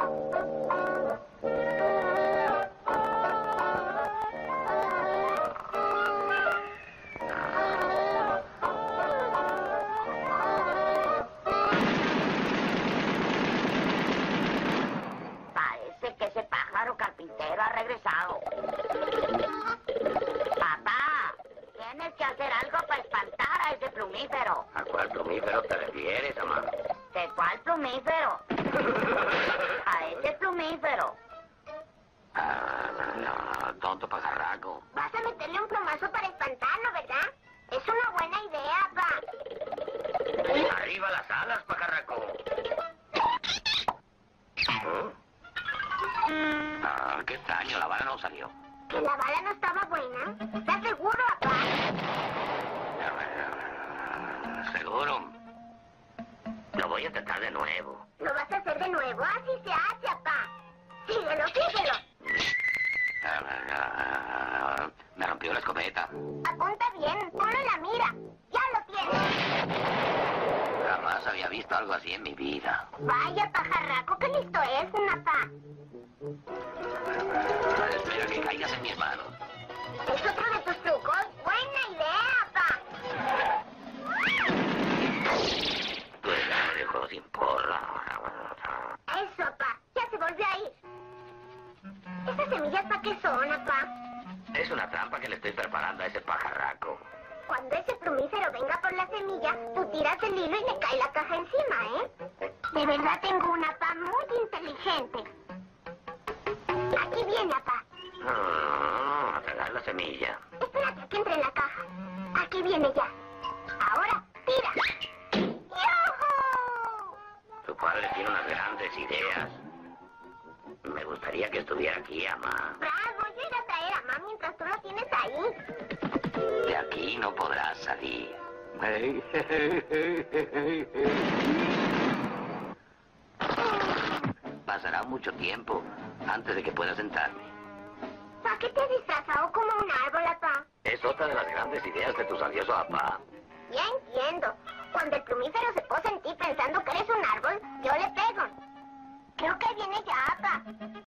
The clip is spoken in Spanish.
Parece que ese pájaro carpintero ha regresado. Papá, tienes que hacer algo para espantar a ese plumífero. ¿A cuál plumífero te refieres, mamá? ¿De cuál plumífero? A ese plumífero. No, tonto pajarraco. Vas a meterle un plumazo para espantarlo, ¿verdad? Es una buena idea, pa. Arriba las alas, pajarraco. Qué extraño, la bala no salió. ¿Que la bala no estaba buena? ¿Estás seguro, papá? ¿Seguro? Lo voy a intentar de nuevo. ¿Lo vas a hacer de nuevo? Así se hace, papá. Síguelo, síguelo. Me rompió la escopeta. Apunta bien, ponlo en la mira. Ya lo tienes. Jamás había visto algo así en mi vida. Vaya, pajarraco, qué listo es, papá. Espera que caigas en mis manos. ¿Es otro de tus trucos? Buena idea, pa. Tu hijo sin porra. Eso, pa. Ya se volvió a ir. ¿Esas semillas pa' qué son, papá? Es una trampa que le estoy preparando a ese pajarraco. Cuando ese plumífero venga por la semilla, tú tiras el hilo y le cae la caja encima, ¿eh? De verdad tengo una pa muy inteligente. Aquí viene, papá. A tragar la semilla. Espérate que entre en la caja. Aquí viene ya. Ahora, tira. ¡Yujú! Tu padre tiene unas grandes ideas. Me gustaría que estuviera aquí, mamá. Bravo, yo iré a traer a mamá mientras tú lo tienes ahí. De aquí no podrás salir. Pasará mucho tiempo antes de que pueda sentarme. ¿Para qué te has disfrazado como un árbol, papá? Es otra de las grandes ideas de tu sabioso papá. Ya entiendo. Cuando el plumífero se posa en ti pensando que eres un árbol, yo le pego. Creo que viene ya, papá.